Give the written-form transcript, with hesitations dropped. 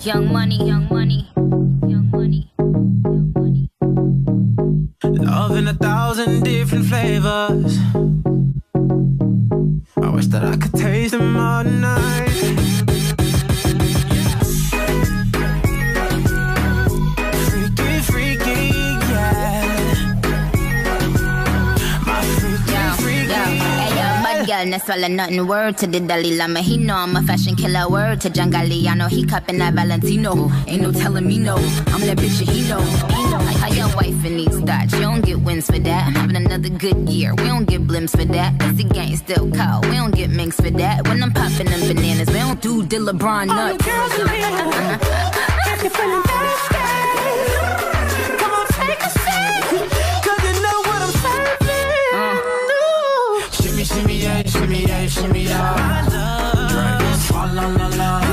Young money, young money, young money, young money. Love in 1,000 different flavors. I wish that I could taste them all night. Freaky, freaky, yeah. My freaky, freaky. Bad girl, no swallow nothing. Word to the Dalai Lama, he know I'm a fashion killer. Word to John Galliano, he cupping that Valentino. Ain't no telling me no, I'm that bitch and he know. How your wife in these thoughts, you don't get wins for that. I'm having another good year, we don't get blimps for that. Cause the gang still call, we don't get minks for that. When I'm popping them bananas, we don't do the LeBron nuts. All the girls in here, if you're feeling thirsty, come on, take a sip, cause you know what I'm serving. Shimmy, shimmy, yeah, shimmy, yeah, shimmy, yeah. I love drink, swalla la la.